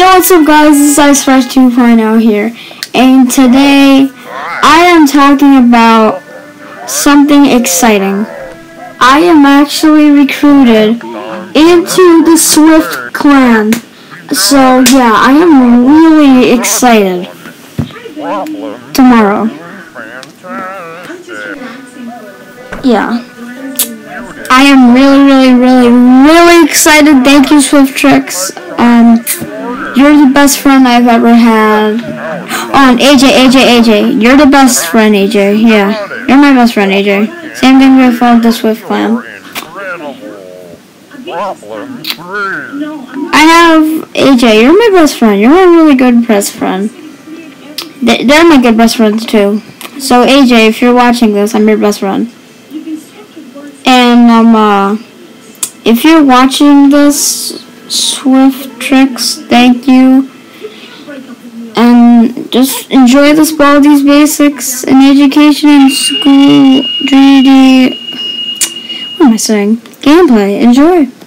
Yo, what's up guys, this is IceFresh 2.0 here, and today I am talking about something exciting. I am actually recruited into the Swift clan, so yeah, I am really excited. Tomorrow. Yeah. I am really excited. Thank you, Swift Tricks. You're the best friend I've ever had. Oh, and AJ. You're the best friend, AJ. Yeah. You're my best friend, AJ. Same thing with the Swift clan. I have AJ. You're my best friend. You're my really good best friend. They're my good best friends, too. So, AJ, if you're watching this, I'm your best friend. And, if you're watching this, Swift Tricks, thank you. And just enjoy this Baldi's Basics in education and school, 3D, what am I saying? Gameplay, enjoy.